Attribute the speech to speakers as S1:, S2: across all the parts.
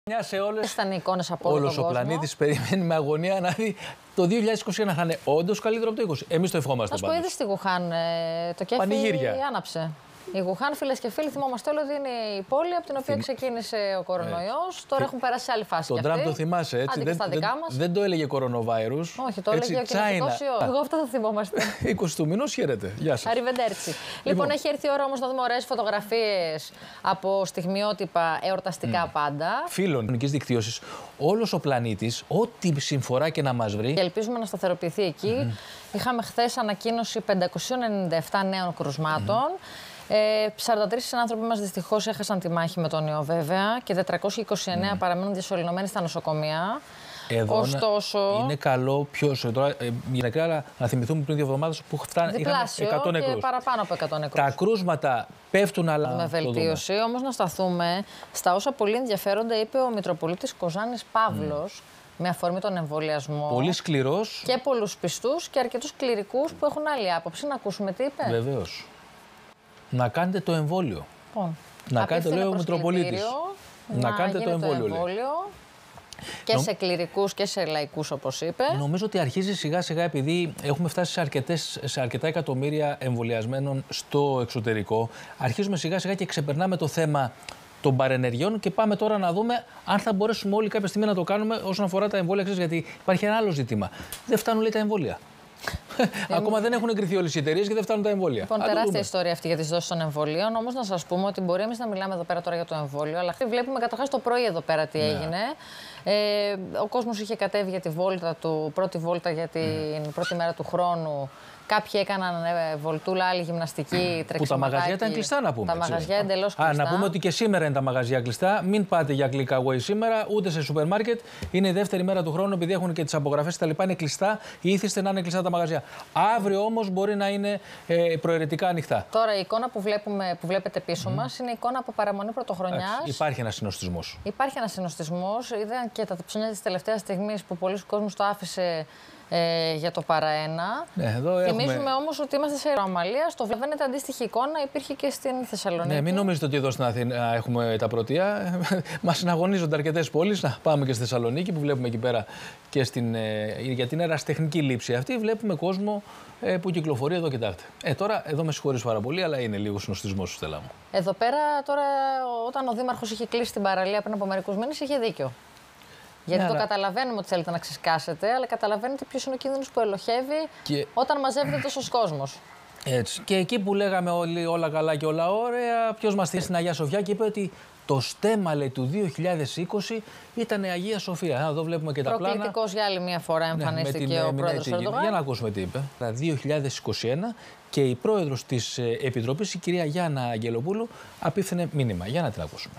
S1: Σε όλες.
S2: Ήταν οι εικόνες από όλο
S1: Όλος ο πλανήτης περιμένει με αγωνία να δει το 2021 θα είναι όντως καλύτερο από το 20. Εμείς το ευχόμαστε
S2: πάντως. Να σου πω, είδες στη Γουχάν το κέφι άναψε. Η Γουχάν, φίλες και φίλοι, θυμόμαστε όλοι ότι είναι η πόλη από την οποία ξεκίνησε ο κορονοϊός. Τώρα έχουν περάσει σε άλλη φάση.
S1: Τον Τραμπ το θυμάσαι, έτσι. Δεν το έλεγε κορονοβάιρους.
S2: Όχι, το έλεγε ο κοινωνικός ιός. Εγώ αυτό θα θυμόμαστε.
S1: 20 του μηνός, χαίρετε. Γεια σας.
S2: Αριβεντέρτσι. Λοιπόν, έχει έρθει η ώρα όμως να δούμε ωραίες φωτογραφίες από στιγμιότυπα εορταστικά πάντα.
S1: Φίλων κοινωνικής δικτύωσης, όλος ο πλανήτης, ό,τι συμφορά και να μας βρει.
S2: Και ελπίζουμε να σταθεροποιηθεί εκεί. Είχαμε χθες ανακοίνωση 597 νέων κρουσμάτων. 43 άνθρωποι μας δυστυχώς έχασαν τη μάχη με τον ιό, βέβαια, και 429 παραμένουν διασωληνωμένοι στα νοσοκομεία.
S1: Εδώ
S2: ωστόσο,
S1: είναι καλό τώρα, γενικά, αλλά να θυμηθούμε πριν 2 εβδομάδες που είχαμε 100 νεκρούς.
S2: Και παραπάνω από 100 νεκρούς.
S1: Τα κρούσματα πέφτουν, αλλά
S2: με βελτίωση. Όμως να σταθούμε στα όσα πολύ ενδιαφέροντα είπε ο Μητροπολίτης Κοζάνης Παύλος. Με αφορμή τον εμβολιασμό.
S1: Πολύ σκληρός.
S2: Και πολλούς πιστούς και αρκετούς κληρικούς που έχουν άλλη άποψη. Να ακούσουμε τι είπε.
S1: Βεβαίως. Να κάνετε το εμβόλιο.
S2: Λοιπόν,
S1: να κάνετε, λέει ο Μητροπολίτης. Να κάνετε το εμβόλιο.
S2: Και σε κληρικούς και σε λαϊκούς, όπως είπε.
S1: Νομίζω ότι αρχίζει σιγά σιγά, επειδή έχουμε φτάσει σε αρκετά εκατομμύρια εμβολιασμένων στο εξωτερικό. Αρχίζουμε σιγά σιγά και ξεπερνάμε το θέμα των παρενεργειών και πάμε τώρα να δούμε αν θα μπορέσουμε όλοι κάποια στιγμή να το κάνουμε όσον αφορά τα εμβόλια. Γιατί υπάρχει ένα άλλο ζήτημα. Δεν φτάνουν, λέει, τα εμβόλια. Ακόμα δεν έχουν εγκριθεί όλες οι εταιρείες και δεν φτάνουν τα εμβόλια.
S2: Λοιπόν, τεράστια ιστορία αυτή για τις δόσεις των εμβολίων. Όμως να σας πούμε ότι μπορεί εμείς να μιλάμε εδώ πέρα τώρα για το εμβόλιο, αλλά βλέπουμε καταρχάς το πρωί εδώ πέρα τι έγινε. Ο κόσμος είχε κατέβει για τη βόλτα του, πρώτη βόλτα για την πρώτη μέρα του χρόνου. Κάποιοι έκαναν βολτούλα, άλλοι γυμναστική, τρεξιματάκι.
S1: Που τα μαγαζιά ήταν κλειστά, να πούμε.
S2: Τα μαγαζιά εντελώς κλειστά.
S1: Να πούμε ότι και σήμερα είναι τα μαγαζιά κλειστά. Μην πάτε για click away σήμερα, ούτε σε σούπερ μάρκετ. Είναι η δεύτερη μέρα του χρόνου, επειδή έχουν και τις απογραφές και τα λοιπά. Είναι κλειστά ή ήθιστε να είναι κλειστά τα μαγαζιά. Αύριο όμως μπορεί να είναι προαιρετικά ανοιχτά.
S2: Τώρα η εικόνα που βλέπετε πίσω μας είναι η εικόνα από παραμονή πρωτοχρονιάς.
S1: Υπάρχει ένας συνοστισμός.
S2: Υπάρχει ένας συνοστισμός. Είδαν και τα ψώνια της τελευταίας στιγμής που πολλοί κόσμος το άφησε. Για το παραένα. Θυμίζουμε όμως ότι είμαστε σε Ρωμαλία. Στο βλέπετε αντίστοιχη εικόνα υπήρχε και στην Θεσσαλονίκη.
S1: Ναι, μην νομίζετε ότι εδώ στην Αθήνα έχουμε τα πρωτεία. Μας συναγωνίζονται αρκετές πόλεις. Να πάμε και στη Θεσσαλονίκη που βλέπουμε εκεί πέρα και γιατί είναι ερασιτεχνική λήψη αυτή. Βλέπουμε κόσμο που κυκλοφορεί εδώ, κοιτάξτε. Τώρα εδώ με συγχωρείς πάρα πολύ, αλλά είναι λίγο συνοστισμός, Στέλλα μου.
S2: Εδώ πέρα τώρα, όταν ο Δήμαρχος είχε κλείσει την παραλία πριν από μερικούς μήνες, είχε δίκιο. Γιατί το καταλαβαίνουμε ότι θέλετε να ξεσκάσετε, αλλά καταλαβαίνετε ποιος είναι ο κίνδυνος που ελοχεύει όταν μαζεύεται τόσος κόσμος.
S1: Έτσι. Και εκεί που λέγαμε όλοι όλα καλά και όλα ωραία, ποιος μας στείλει στην Αγία Σοφιά και είπε ότι το στέμμα, λέει, του 2020 ήταν η Αγία Σοφία. Εδώ βλέπουμε και τα πλάνα.
S2: Προκλητικός για άλλη μια φορά εμφανίστηκε ο πρόεδρος Ερντογάν.
S1: Για να ακούσουμε τι είπε. Το 2021 και η πρόεδρος της Επιτροπής, η κυρία Γιάννα Αγγελοπούλου, απίφθινε μήνυμα. Για να την ακούσουμε.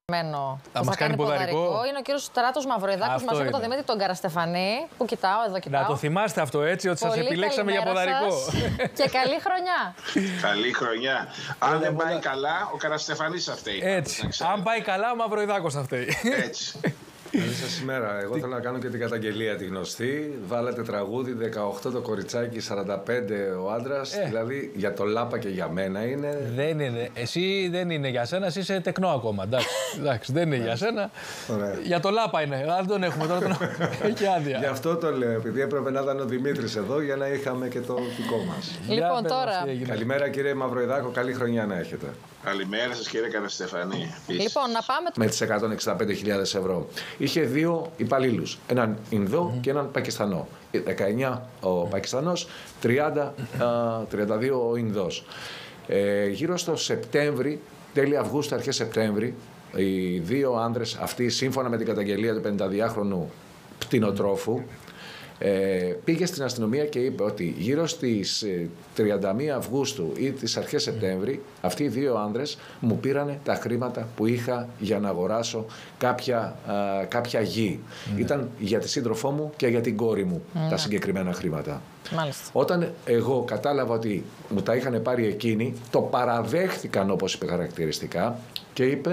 S2: Θα μας κάνει ποδαρικό. Είναι ο κύριος Στράτος Μαυροϊδάκος μαζί με τον Δημήτρη τον Καραστεφανή. Που κοιτάω, εδώ κοιτάω.
S1: Να το θυμάστε αυτό, έτσι, ότι σας επιλέξαμε για ποδαρικό.
S2: Και καλή χρονιά.
S3: Καλή χρονιά. Αν δεν πάει καλά, ο Καραστεφανής θα φταίει.
S1: Έτσι. Αν πάει καλά, ο Μαυροϊδάκος θα φταίει.
S3: Έτσι.
S4: Καλή σας ημέρα. Εγώ θέλω να κάνω και την καταγγελία τη γνωστή. Βάλατε τραγούδι 18 το κοριτσάκι, 45 ο άντρας. Δηλαδή για το Λάπα και για μένα είναι.
S1: Δεν είναι. Εσύ δεν είναι για σένα, εσύ είσαι τεκνό ακόμα. Εντάξει, δεν είναι για σένα. Για το Λάπα είναι. Αν τον έχουμε τώρα, τον έχει άδεια.
S4: Γι' αυτό το λέω. Επειδή έπρεπε να ήταν ο Δημήτρης εδώ για να είχαμε και το δικό μας.
S2: Λοιπόν, τώρα.
S4: Καλημέρα, κύριε Μαυροϊδάκο. Καλή χρονιά να έχετε.
S3: Καλημέρα σας, κύριε Καραστεφανή.
S2: Λοιπόν, να πάμε.
S4: Με τις 165.000 ευρώ. Είχε 2 υπαλλήλους. Έναν Ινδό και έναν Πακιστανό. 19 ο Πακιστανός, 32 ο Ινδός. Γύρω στο Σεπτέμβρη, τέλη Αυγούστου, αρχές Σεπτέμβρη, οι 2 άντρες αυτοί, σύμφωνα με την καταγγελία του 52χρονου πτηνοτρόφου, πήγε στην αστυνομία και είπε ότι γύρω στις 31 Αυγούστου ή τις αρχές Σεπτέμβρη αυτοί οι 2 άντρες μου πήρανε τα χρήματα που είχα για να αγοράσω κάποια γη. Ήταν για τη σύντροφό μου και για την κόρη μου τα συγκεκριμένα χρήματα.
S2: Μάλιστα.
S4: Όταν εγώ κατάλαβα ότι μου τα είχαν πάρει εκείνοι, το παραδέχτηκαν όπως είπε χαρακτηριστικά και είπε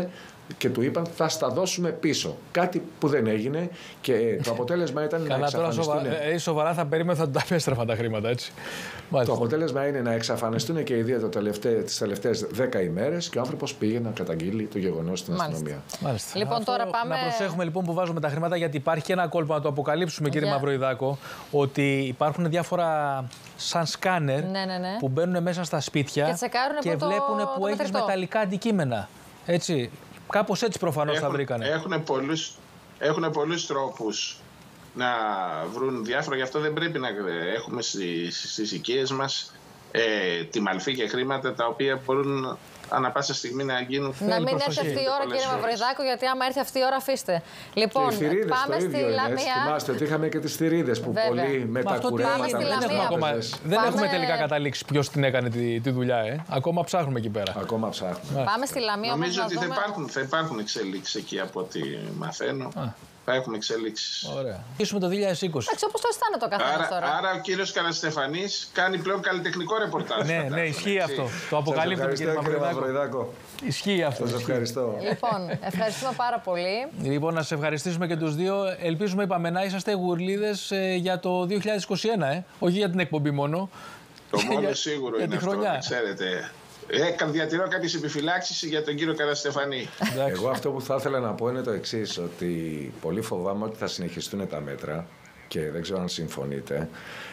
S4: και του είπαν θα στα δώσουμε πίσω. Κάτι που δεν έγινε και το αποτέλεσμα ήταν να εξαφανιστούν.
S1: Σοβαρά θα περίμενα θα του τα επέστρεφαν τα χρήματα, έτσι.
S4: Το αποτέλεσμα είναι να εξαφανιστούν και οι δύο τις τελευταίες 10 ημέρες και ο άνθρωπος πήγε να καταγγείλει το γεγονός στην αστυνομία.
S1: Μάλιστα.
S2: Λοιπόν, τώρα πάμε...
S1: Να προσέχουμε λοιπόν που βάζουμε τα χρήματα, γιατί υπάρχει και ένα κόλπο να το αποκαλύψουμε, κύριε Μαυροϊδάκο, ότι υπάρχουν διάφορα σαν σκάνερ που μπαίνουν μέσα στα σπίτια και βλέπουν που έχεις μεταλλικά αντικείμενα. Έτσι. Κάπως έτσι προφανώς θα βρήκανε.
S3: Έχουν πολλούς τρόπους να βρουν διάφορα, γι' αυτό δεν πρέπει να έχουμε στις οικίες μας τιμαλφή και χρήματα τα οποία μπορούν ανά πάσα στιγμή να γίνουν.
S2: Να μην έρθει αυτή η ώρα, κύριε Μαυροϊδάκο, γιατί άμα έρθει αυτή η ώρα, αφήστε. Λοιπόν, πάμε στη Λαμία.
S4: Θυμάστε ότι είχαμε και τις θηρίδες που πολλοί μετακουρεύονταν.
S1: Δεν έχουμε τελικά καταλήξει ποιος την έκανε τη δουλειά. Ακόμα ψάχνουμε εκεί πέρα.
S4: Ακόμα ψάχνουμε.
S2: Πάμε στη Λαμία.
S3: Νομίζω ότι θα υπάρχουν εξελίξεις εκεί από ό,τι μαθαίνω. Θα έχουμε εξελίξεις.
S1: Ωραία. Αρχίσουμε το 2020.
S2: Εντάξει, όπως το αισθάνεται ο καθένας τώρα.
S3: Άρα ο κύριος Καραστεφανής κάνει πλέον καλλιτεχνικό ρεπορτάζ.
S1: Ναι, ισχύει αυτό. Το αποκαλύπτουμε, κύριε Μαυροϊδάκο. Ισχύει αυτό.
S4: Σας ευχαριστώ.
S2: Λοιπόν, ευχαριστούμε πάρα πολύ.
S1: Λοιπόν, να σας ευχαριστήσουμε και τους δύο. Ελπίζουμε, είπαμε, να είσαστε γουρλίδες για το 2021, όχι για την εκπομπή μόνο.
S3: Το μόνο σίγουρο είναι αυτό, ξέρετε. Διατηρώ κάποιες επιφυλάξεις για τον κύριο Καραστεφανή.
S4: Εγώ αυτό που θα ήθελα να πω είναι το εξής, ότι πολύ φοβάμαι ότι θα συνεχιστούν τα μέτρα και δεν ξέρω αν συμφωνείτε,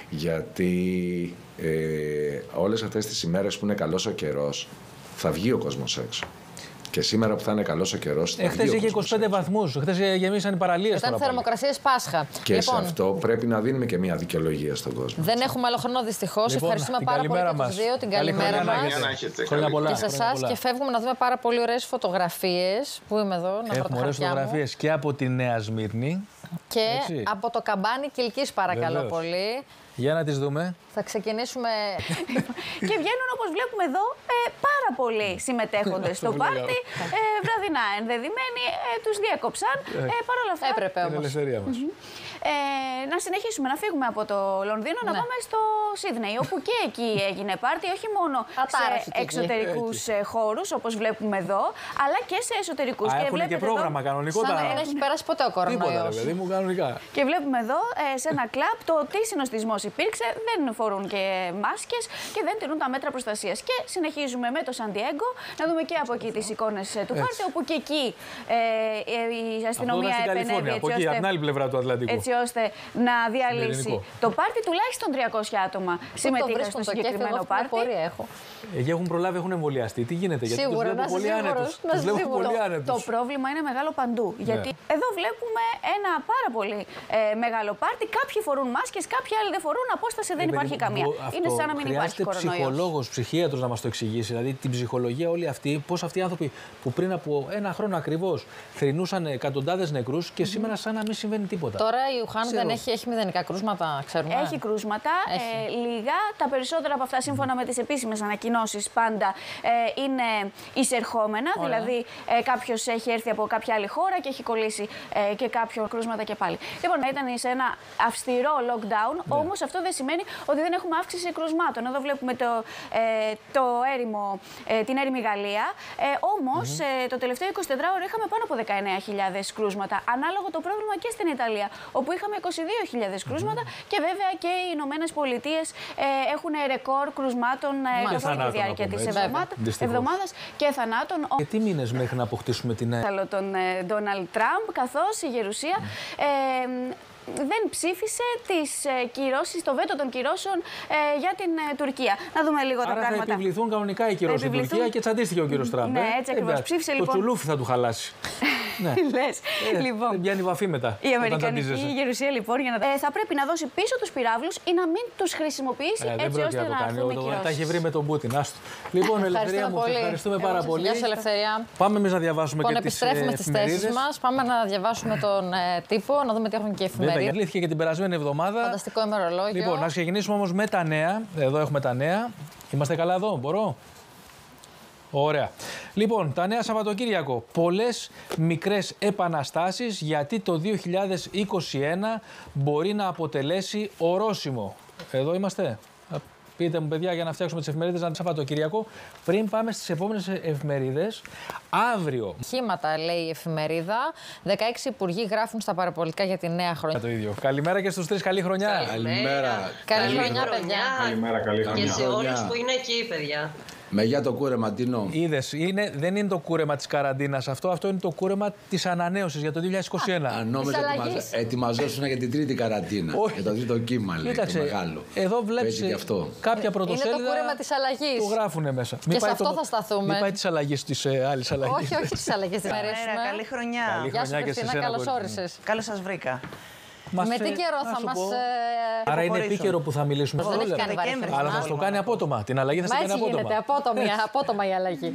S4: γιατί όλες αυτές τις ημέρες που είναι καλός ο καιρός θα βγει ο κόσμος έξω. Και σήμερα που θα είναι καλός ο καιρός.
S1: Χθες είχε 25 βαθμούς. Χθες γεμίσαν οι παραλίες.
S2: Ήταν θερμοκρασίες Πάσχα.
S4: Και σε αυτό πρέπει να δίνουμε και μια δικαιολογία στον κόσμο.
S2: Δεν έχουμε άλλο χρόνο δυστυχώς. Ευχαριστούμε πάρα πολύ και τους δύο. Την καλημέρα μας. Και σε εσάς. Και φεύγουμε να δούμε πάρα πολύ ωραίες φωτογραφίες. Πού είμαι εδώ, να βρω
S1: έχουμε ωραίες φωτογραφίες και από τη Νέα Σμύρνη.
S2: Και από το καμπάνι Κιλκής, παρακαλώ πολύ.
S1: Για να τις δούμε.
S2: Θα ξεκινήσουμε.
S5: Και βγαίνουν, όπως βλέπουμε εδώ, πάρα πολλοί συμμετέχοντες στο πάρτι. Βραδινά ενδεδειμένοι, τους διέκοψαν. Παρ' όλα αυτά.
S2: Έπρεπε όμως.
S1: Την ελευθερία μας.
S5: Να συνεχίσουμε, να φύγουμε από το Λονδίνο, να πάμε στο Σίδνεϊ, όπου και εκεί έγινε πάρτι, όχι μόνο σε εξωτερικούς χώρους, όπως βλέπουμε εδώ, αλλά και σε εσωτερικούς.
S1: Και έχουν και πρόγραμμα εδώ, κανονικό.
S2: Δεν έχει περάσει ποτέ ο κορονοϊός.
S1: Τίποτα, παιδί μου, κανονικά.
S5: Και βλέπουμε εδώ σε ένα κλαμπ το τι συνοστισμός υπήρξε, δεν φορούν και μάσκες και δεν τηρούν τα μέτρα προστασίας. Και συνεχίζουμε με το Σαν Ντιέγκο, να δούμε και από εκεί τις εικόνες του πάρτι, όπου και εκεί η αστυνομία επενέβη έτσι ώστε να διαλύσει το πάρτι. Τουλάχιστον 300 άτομα συμμετείχαν στο συγκεκριμένο πάρτι.
S1: Εκεί έχουν προλάβει, έχουν εμβολιαστεί. Τι γίνεται, γιατί τους βλέπω πολύ άνετους.
S5: Το πρόβλημα είναι μεγάλο παντού. Γιατί εδώ βλέπουμε ένα πάρα πολύ μεγάλο πάρτι. Κάποιοι φορούν μάσκες, κάποιοι άλλοι δεν φορούν. Απόσταση δεν υπάρχει καμία. Είναι σαν να μην υπάρχει κορονοϊός.
S1: Χρειάζεται ψυχολόγος, ψυχίατρος να μας το εξηγήσει. Δηλαδή την ψυχολογία όλη αυτή, πώς αυτοί οι άνθρωποι που πριν από ένα χρόνο ακριβώς θρηνούσαν εκατοντάδες νεκρούς και σήμερα σαν να μην συμβαίνει τίποτα.
S2: Τώρα η Ουχάν δεν έχει μηδενικά κρούσματα, ξέρουμε.
S5: Έχει κρούσματα, λίγα. Τα περισσότερα από αυτά, σύμφωνα με τις επίσημες ανακοινώσεις, πάντα είναι εισερχόμενα. Ωραία. Δηλαδή, κάποιος έχει έρθει από κάποια άλλη χώρα και έχει κολλήσει και κάποιο κρούσματα και πάλι. Λοιπόν, ήταν σε ένα αυστηρό lockdown, όμως αυτό δεν σημαίνει ότι δεν έχουμε αύξηση κρουσμάτων. Εδώ βλέπουμε την έρημη Γαλλία. Όμως, το τελευταίο 24ωρο είχαμε πάνω από 19.000 κρούσματα. Ανάλογο το πρόβλημα και στην Ιταλία, όπου είχαμε 22.000 κρούσματα και βέβαια και οι Ηνωμένες Πολιτείες έχουν ρεκόρ κρουσμάτων καθ' όλη τη διάρκεια της εβδομάδας και θανάτων.
S1: Και τι μήνες μέχρι να αποκτήσουμε την
S5: τον Ντόναλντ Τραμπ, καθώς η Γερουσία δεν ψήφισε τις κυρώσεις, το βέτο των κυρώσεων για την Τουρκία. Να δούμε λίγο τα πράγματα.
S1: Θα επιβληθούν κανονικά οι κυρώσεις στην Τουρκία και τσαντίστηκε ο κύριος Τραμπ.
S5: Ναι, έτσι ακριβώς. Ψήφισε λοιπόν.
S1: Το τσουλούφι θα του χαλάσει.
S5: Ναι. Λες.
S1: Λοιπόν, δεν πιάνει βαφή μετά.
S5: Η Αμερικανική Γερουσία λοιπόν θα πρέπει να δώσει πίσω τους πυράβλους ή να μην τους χρησιμοποιήσει έτσι ώστε να έρθουν κυρώσεις.
S1: Τα έχει βρει με τον Πούτιν. Λοιπόν, Ελευθερία μου, ευχαριστούμε πάρα πολύ.
S2: Γεια σου, Ελευθερία.
S1: Πάμε εμείς να διαβάσουμε και τις εφημερίδες.
S2: Επιστρέφουμε στις θέσεις μας. Πάμε να διαβάσουμε τον τύπο, να δούμε τι έχουν και οι εφημερίδες.
S1: Διαλύθηκε και την περασμένη εβδομάδα.
S2: Φανταστικό ημερολόγιο.
S1: Λοιπόν, να ξεκινήσουμε όμως με τα νέα. Εδώ έχουμε τα νέα. Είμαστε καλά εδώ, μπορώ. Ωραία. Λοιπόν, τα νέα Σαββατοκύριακο. Πολλές μικρές επαναστάσεις, γιατί το 2021 μπορεί να αποτελέσει ορόσημο. Εδώ είμαστε. Πείτε μου, παιδιά, για να φτιάξουμε τις εφημερίδες να τις Σαββατοκυριακό. Πριν πάμε στις επόμενες εφημερίδες, αύριο.
S2: Χήματα, λέει η εφημερίδα. 16 υπουργοί γράφουν στα παραπολιτικά για τη νέα χρονιά.
S1: Το ίδιο. Καλημέρα και στους τρεις, καλή χρονιά.
S4: Καλημέρα.
S2: Καλή χρονιά, παιδιά.
S6: Καλημέρα, καλή χρονιά.
S7: Και σε όλους που είναι εκεί, παιδιά.
S4: Για το κούρεμα, Τινό.
S1: Είδες, δεν είναι το κούρεμα της καραντίνας αυτό είναι το κούρεμα της ανανέωσης για το 2021.
S4: Αν νόμιζα ετοιμαζόσουν για την τρίτη καραντίνα. Για το τρίτο κύμα, λέει.
S1: Κοίταξε,
S4: το μεγάλο.
S1: Εδώ βλέπεις κάποια πρωτοσέλιδα.
S2: Είναι το κούρεμα της αλλαγής.
S1: Το γράφουνε μέσα.
S2: Και σε αυτό θα σταθούμε.
S1: Μην πάει της αλλαγής της άλλης αλλαγής.
S2: Όχι της αλλαγής.
S8: Καλή χρονιά.
S2: Γεια σου, Χριστίνα, καλώς όρισες.
S8: Καλώς σας βρήκα.
S2: Με τι καιρό θα μας.
S1: Άρα είναι επίκαιρο που θα μιλήσουμε
S2: Δεν έχει κάνει βαρύ.
S1: αλλά θα το κάνει απότομα. Την αλλαγή θα την κάνει απότομα.
S2: Μα έτσι γίνεται, απότομα η αλλαγή.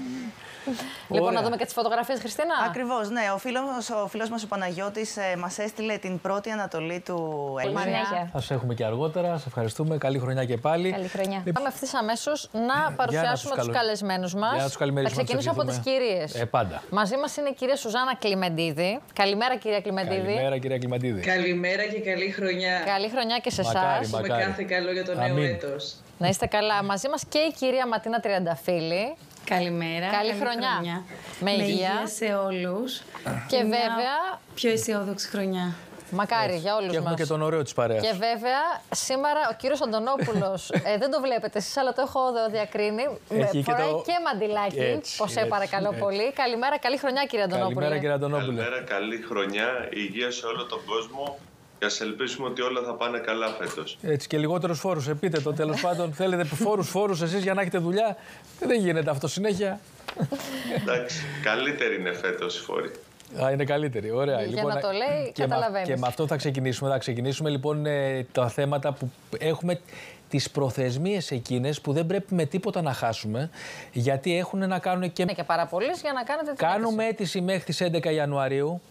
S2: Λοιπόν, να δούμε και τις φωτογραφίες, Χριστίνα.
S8: Ακριβώς, ναι. Ο φίλος μας ο Παναγιώτης μας έστειλε την πρώτη ανατολή του
S2: Ελληνικά.
S1: Θα σε έχουμε και αργότερα. Σε ευχαριστούμε. Καλή χρονιά και πάλι.
S2: Καλή χρονιά. Πάμε ευθύς αμέσως να παρουσιάσουμε τους καλεσμένους μας.
S1: Θα
S2: ξεκινήσω από τις κυρίες.
S1: Πάντα.
S2: Μαζί μας είναι η κυρία Σουζάννα Κλιμεντίδη. Καλημέρα, κυρία Κλιμεντίδη.
S1: Καλημέρα, κυρία Κλιμεντίδη.
S7: Καλημέρα και καλή χρονιά.
S2: Καλή χρονιά και σε εσάς.
S7: Με κάθε καλό για το νέο έτος.
S2: Να είστε καλά. Μαζί μας και η κυρία Ματίνα Τριανταφύλλη.
S9: Καλημέρα.
S2: Καλή χρονιά. Με υγεία
S9: σε όλους.
S2: Και βέβαια.
S9: Πιο αισιόδοξη χρονιά.
S2: Μακάρι για όλους μας.
S1: Και έχουμε και τον ωραίο της παρέας.
S2: Και βέβαια, σήμερα ο κύριος Αντωνόπουλος, δεν το βλέπετε εσείς, αλλά το έχω διακρίνει. Φοράει και μαντιλάκι. Ποσέ, παρακαλώ πολύ. Καλημέρα, καλή χρονιά, κύριε Αντωνόπουλο.
S1: Καλημέρα, κύριε Αντωνόπουλο.
S6: Καλημέρα, καλή χρονιά, υγεία σε όλο τον κόσμο. Και ας ελπίσουμε ότι όλα θα πάνε καλά φέτος.
S1: Έτσι και λιγότερους φόρους. Πείτε το τέλος πάντων. Θέλετε φόρους εσείς για να έχετε δουλειά. Δεν γίνεται αυτό συνέχεια.
S6: Εντάξει, καλύτερη είναι φέτος η φόρη.
S1: Είναι καλύτερη. Ωραία.
S2: Για να το λέει, καταλαβαίνεις.
S1: Και με αυτό θα ξεκινήσουμε. Θα ξεκινήσουμε λοιπόν τα θέματα που έχουμε. Τις προθεσμίες εκείνες που δεν πρέπει με τίποτα να χάσουμε, γιατί έχουν να κάνουν και.
S2: Είναι και πάρα πολλές για να κάνετε την
S1: Κάνουμε αίτηση μέχρι τις 11 Ιανουαρίου.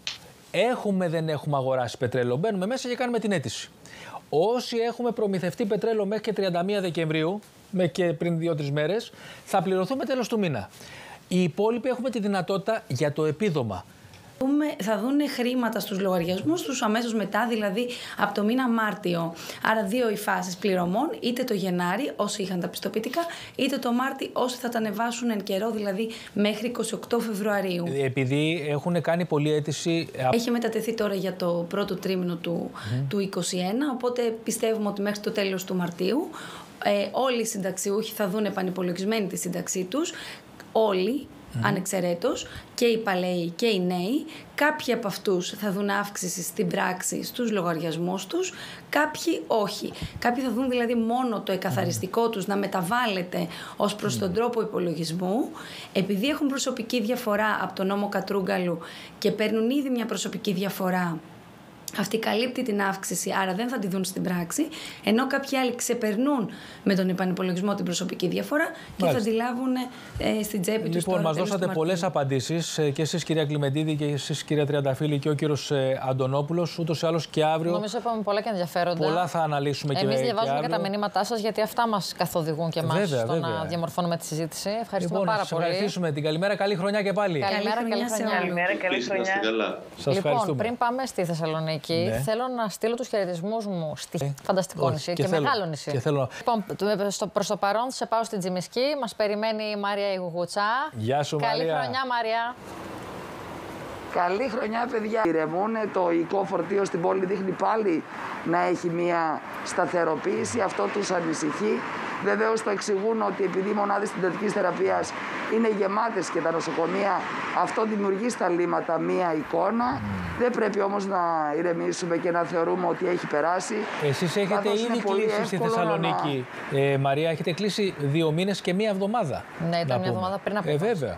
S1: Δεν έχουμε αγοράσει πετρέλαιο. Μπαίνουμε μέσα και κάνουμε την αίτηση. Όσοι έχουμε προμηθευτεί πετρέλαιο μέχρι και 31 Δεκεμβρίου, μέχρι και πριν 2-3 μέρες, θα πληρωθούμε τέλος του μήνα. Οι υπόλοιποι έχουμε τη δυνατότητα για το επίδομα.
S9: Θα δούνε χρήματα στους λογαριασμούς τους αμέσως μετά, δηλαδή από το μήνα Μάρτιο. Άρα 2 οι φάσεις πληρωμών, είτε το Γενάρη όσοι είχαν τα πιστοποιητικά, είτε το Μάρτι όσοι θα τα ανεβάσουν εν καιρό, δηλαδή μέχρι 28 Φεβρουαρίου. Επειδή
S1: έχουν κάνει πολλή αίτηση.
S9: Έχει μετατεθεί τώρα για το πρώτο τρίμηνο του 2021, οπότε πιστεύουμε ότι μέχρι το τέλος του Μαρτίου όλοι οι συνταξιούχοι θα δουν επανυπολογισμένη τη σύνταξή τους. Όλοι. Ανεξαιρέτως, και οι παλαιοί και οι νέοι. Κάποιοι από αυτούς θα δουν αύξηση στην πράξη στους λογαριασμούς τους, κάποιοι όχι. Κάποιοι θα δουν δηλαδή μόνο το εκαθαριστικό τους να μεταβάλλεται ως προς τον τρόπο υπολογισμού. Επειδή έχουν προσωπική διαφορά από τον νόμο Κατρούγκαλου και παίρνουν ήδη μια προσωπική διαφορά, αυτή καλύπτει την αύξηση, άρα δεν θα τη δουν στην πράξη, ενώ κάποιοι άλλοι ξεπερνούν με τον επανυπολογισμό την προσωπική διαφορά και θα τη λάβουν στην τσέπη τους.
S1: Λοιπόν, μας δώσατε πολλές απαντήσεις και εσείς, κυρία Κλιμεντίδη, και εσείς, κυρία Τριανταφύλλη, και ο κύριος Αντωνόπουλος. Ούτως ή άλλως και αύριο.
S2: Νομίζω είπαμε πολλά και ενδιαφέροντα.
S1: Πολλά θα αναλύσουμε και αύριο.
S2: Εμείς διαβάζουμε και τα μηνύματά σας, γιατί αυτά μας καθοδηγούν και εμάς στο να διαμορφώνουμε τη συζήτηση. Ευχαριστούμε πάρα πολύ.
S1: Ευχαριστήσουμε. Την καλημέρα, καλή χρονιά και πάλι.
S2: Καλημέρα, καλή χρονιά.
S6: Λοιπόν,
S2: πριν πάμε στη Θεσσαλονίκη. Θέλω να στείλω τους χαιρετισμούς μου στη φανταστικό νησί και μεγάλο νησί. Λοιπόν, προς το παρόν σε πάω στην Τζιμισκή. Μας περιμένει η Μάρια Ιγουγουτσά.
S1: Γεια σου, Μαρία.
S2: Καλή χρονιά, Μάρια.
S10: Καλή χρονιά, παιδιά. Ηρεμούνε, το οικό φορτίο στην πόλη δείχνει πάλι να έχει μια σταθεροποίηση. Αυτό τους ανησυχεί. Βεβαίως το εξηγούν ότι επειδή οι μονάδες συντατικής θεραπείας είναι γεμάτες και τα νοσοκομεία, αυτό δημιουργεί στα λίμματα μία εικόνα. Δεν πρέπει όμως να ηρεμήσουμε και να θεωρούμε ότι έχει περάσει.
S1: Εσείς έχετε ήδη κλείσει στη Θεσσαλονίκη, Μαρία, έχετε κλείσει 2 μήνες και 1 εβδομάδα.
S2: Ναι, ήταν 1 εβδομάδα πριν από
S1: βέβαια.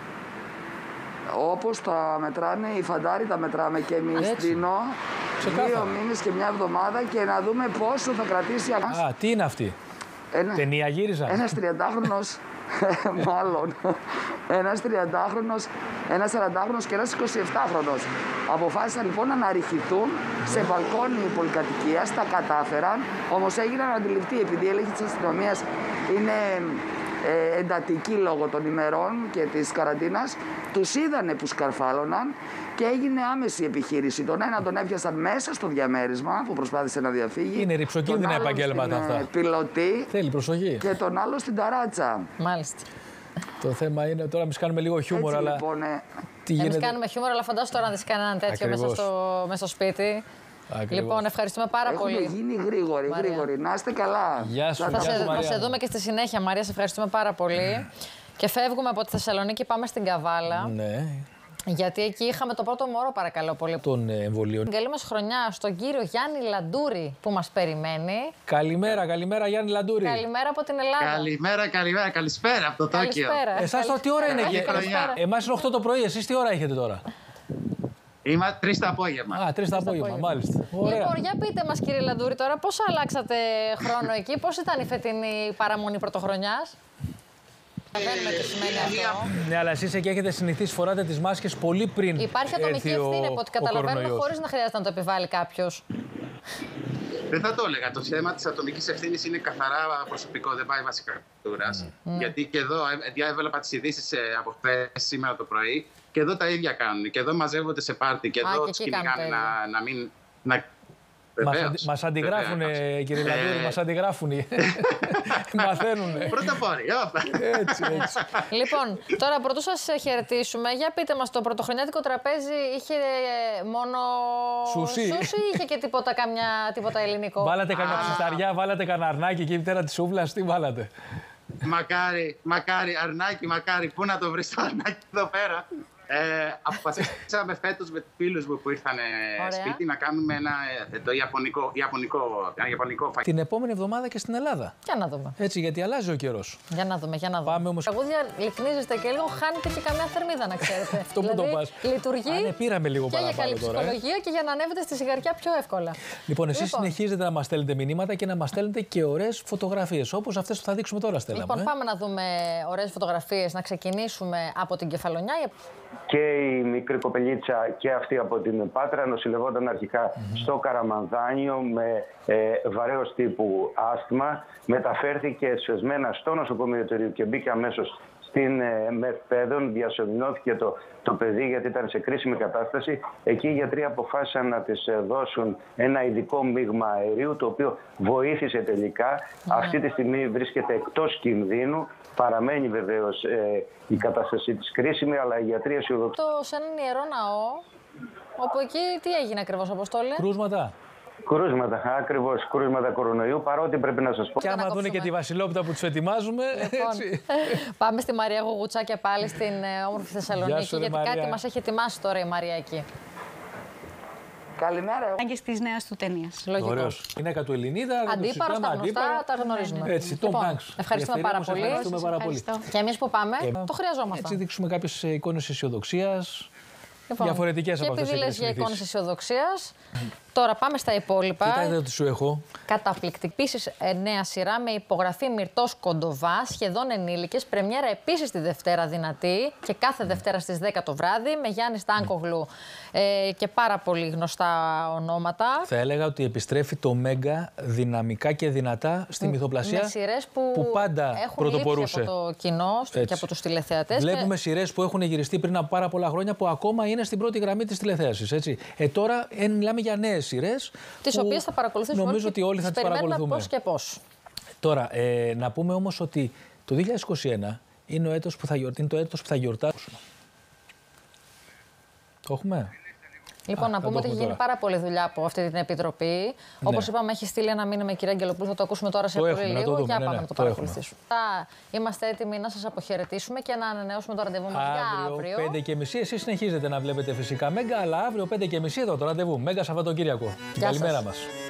S10: Όπως τα μετράνε οι φαντάροι, τα μετράμε και εμείς, Δίνο. 2 μήνες και 1 εβδομάδα και να δούμε πόσο θα κρατήσει.
S1: Τι είναι αυτή? Ταινία γύριζα.
S10: Ένας 30χρονος, μάλλον. Ένας 30χρονος, ένας 40χρονος και ένας 27χρονος. Αποφάσισαν λοιπόν να αναρριχηθούν σε μπαλκόνι πολυκατοικίας, τα κατάφεραν, όμως έγιναν αντιληπτοί επειδή η έλεγχη της αστυνομίας είναι εντατική λόγω των ημερών και της καραντίνας. Τους είδανε που σκαρφάλωναν και έγινε άμεση επιχείρηση. Τον ένα τον έπιασαν μέσα στο διαμέρισμα που προσπάθησε να διαφύγει.
S1: Είναι ρηψοκίνδυνα επαγγέλματα αυτά.
S10: Πιλωτή.
S1: Θέλει προσοχή.
S10: Και τον άλλο στην ταράτσα.
S2: Μάλιστα.
S1: Το θέμα είναι τώρα, εμείς κάνουμε λίγο χιούμορ,
S10: Έτσι,
S1: αλλά.
S10: λοιπόν,
S2: Εμείς κάνουμε χιούμορ, αλλά φαντάσου τώρα να δεις κανέναν τέτοιο μέσα στο σπίτι.
S1: Ακριβώς.
S2: Λοιπόν, ευχαριστούμε πάρα πολύ.
S10: Έχουμε γίνει γρήγοροι. Να είστε καλά.
S1: Γεια σου,
S2: Θα σε δούμε και στη συνέχεια, Μαρία. Σε ευχαριστούμε πάρα πολύ. Και φεύγουμε από τη Θεσσαλονίκη, πάμε στην Καβάλα.
S1: Ναι.
S2: Γιατί εκεί είχαμε το πρώτο μωρό, παρακαλώ πολύ.
S1: Των εμβολίων.
S2: Καλή μας χρονιά στον κύριο Γιάννη Λαντούρη που μας περιμένει.
S1: Καλημέρα Γιάννη Λαντούρη.
S2: Καλημέρα από την Ελλάδα.
S11: Καλημέρα. Καλησπέρα από το Τόκιο.
S1: Εσάς τι ώρα είναι εκεί? Εμάς είναι 8 το πρωί, εσείς τι ώρα έχετε τώρα?
S11: Είμαι 3 το απόγευμα.
S1: 3 το απόγευμα, μάλιστα. Ωραία.
S2: Λοιπόν, για πείτε μας, κύριε Λαντούρη, τώρα πώς αλλάξατε χρόνο εκεί, πώς ήταν η φετινή παραμονή πρωτοχρονιάς? Καταλαβαίνουμε τι σημαίνει αυτό.
S1: Ναι, αλλά εσείς εκεί έχετε συνηθίσει, φοράτε τις μάσκες πολύ πριν.
S2: Υπάρχει ατομική ευθύνη από ό,τι καταλαβαίνουμε, χωρίς να χρειάζεται να το επιβάλλει κάποιος.
S11: Δεν θα το έλεγα. Το θέμα της ατομικής ευθύνης είναι καθαρά προσωπικό, δεν πάει βασικά κουλτούρας. Γιατί και εδώ έβλεπα τις ειδήσεις από χθες, σήμερα το πρωί, και εδώ τα ίδια κάνουν. Και εδώ μαζεύονται σε πάρτι, και εδώ τους κυνηγάνε να μην.
S1: Μας αντιγράφουν, κύριε Λαντούρη, μας αντιγράφουν. Μαθαίνουνε.
S11: Πρωτοπόροι.
S1: Έτσι.
S2: Λοιπόν, τώρα πρωτού σας χαιρετήσουμε, για πείτε μας, το πρωτοχρονιάτικο τραπέζι είχε μόνο
S1: σούσι
S2: ή είχε και τίποτα ελληνικό?
S1: Βάλατε κανένα ψισταριά, βάλατε κανένα αρνάκι εκεί πέρα της σούβλας, τι βάλατε?
S11: Μακάρι, αρνάκι, μακάρι. Πού να το βρεις το αρνάκι εδώ πέρα? Αποφασίσαμε φέτος με τους φίλους μου που ήρθαν σπίτι να κάνουμε ένα ιαπωνικό φαγητό.
S1: Την επόμενη εβδομάδα και στην Ελλάδα.
S2: Για να δούμε.
S1: Έτσι, γιατί αλλάζει ο καιρός.
S2: Για να δούμε.
S1: Πάμε όμως.
S2: Τραγούδια λυκνίζεστε και λίγο, χάνετε και καμιά θερμίδα, να ξέρετε.
S1: Αυτό που το πας.
S2: Λειτουργεί
S1: πήραμε λίγο
S2: και για καλή
S1: τώρα,
S2: ψυχολογία και για να ανέβετε στη σιγαριά πιο εύκολα.
S1: Λοιπόν, εσείς συνεχίζετε να μας στέλνετε μηνύματα και να μας στέλνετε και ωραίες φωτογραφίες, όπως αυτές που θα δείξουμε τώρα, Στέλλα.
S2: Λοιπόν, πάμε να δούμε ωραίες φωτογραφίες. Να ξεκινήσουμε από την Κεφαλονιά.
S12: Και η μικρή κοπελίτσα και αυτή από την Πάτρα νοσηλευόταν αρχικά στο Καραμανδάνιο με βαρέως τύπου άσθμα. Μεταφέρθηκε σφεσμένα στο νοσοκομείο του Ρίου και μπήκε αμέσως στην ΜΕΦΠΕΔΟΝ. Διασωληνώθηκε το παιδί γιατί ήταν σε κρίσιμη κατάσταση. Εκεί οι γιατροί αποφάσισαν να της δώσουν ένα ειδικό μείγμα αερίου, το οποίο βοήθησε τελικά. Αυτή τη στιγμή βρίσκεται εκτός κινδύνου. Παραμένει βεβαίως η κατάστασή της κρίσιμη, αλλά οι γιατροί αισιοδοξούν.
S2: Σε έναν ιερό ναό, όπου εκεί τι έγινε ακριβώς, Αποστόλη?
S1: Κρούσματα,
S12: ακριβώς, κρούσματα κορονοϊού, παρότι πρέπει να σας πω.
S1: Και άμα δούνε και τη βασιλόπιτα που τους ετοιμάζουμε, έτσι.
S2: Πάμε στη Μαρία Γουγουτσάκια πάλι στην όμορφη Θεσσαλονίκη, γιατί κάτι μας έχει ετοιμάσει τώρα η Μαρία εκεί.
S10: Καλημέρα.
S5: Ανάγκες της νέας του ταινίας.
S2: Λογικό.
S1: Ωραίος. Γυναίκα του Ελληνίδα,
S2: αντίπαρο, τα γνωστά, τα γνωρίζουμε.
S1: Έτσι, Tom Hanks.
S2: Ευχαριστούμε πάρα πολύ. Και εμείς που πάμε, το χρειαζόμαστε.
S1: Έτσι δείξουμε κάποιες εικόνες αισιοδοξίας. Διαφορετικές από αυτές.
S2: Και επειδή λες για εικόνες αισιοδοξίας, τώρα πάμε στα υπόλοιπα.
S1: Κοιτάξτε τι σου έχω.
S2: Καταπληκτική. Επίσης, νέα σειρά με υπογραφή Μυρτός Κοντοβά, σχεδόν ενήλικες. Πρεμιέρα επίσης τη Δευτέρα δυνατή και κάθε Δευτέρα στις 10 το βράδυ με Γιάννη Στάνκογλου και πάρα πολύ γνωστά ονόματα.
S1: Θα έλεγα ότι επιστρέφει το Μέγκα δυναμικά και δυνατά στη μυθοπλασία.
S2: Με σειρές που
S1: πάντα
S2: έχουν
S1: πρωτοπορούσε
S2: λείψει από το κοινό και από τους τηλεθεατές.
S1: Βλέπουμε σειρές που έχουν γυριστεί πριν από πάρα πολλά χρόνια που ακόμα είναι στην πρώτη γραμμή της τηλεθέασης. Έτσι. Τώρα μιλάμε για νέες σειρές.
S2: Τις οποίες θα παρακολουθήσουμε.
S1: Νομίζω ότι όλοι θα τις παρακολουθούμε.
S2: Πώς και πώς.
S1: Τώρα, να πούμε όμως ότι το 2021 είναι το έτος που θα γιορτάσουμε. Το έχουμε.
S2: Λοιπόν, να πούμε ότι έχει γίνει πάρα πολλή δουλειά από αυτή την επιτροπή. Όπως είπαμε, έχει στείλει ένα μήνυμα η κυρία Αγγελοπούλου, θα το ακούσουμε τώρα σε πολύ λίγο. Για πάμε να το παρακολουθήσουμε. Είμαστε έτοιμοι να σας αποχαιρετήσουμε και να ανανεώσουμε το ραντεβού μας για αύριο.
S1: 5:30. Εσείς συνεχίζετε να βλέπετε φυσικά Μέγκα, αλλά αύριο 5:30 εδώ το ραντεβού. Μέγκα Σαββατοκύριακο. Καλημέρα μας.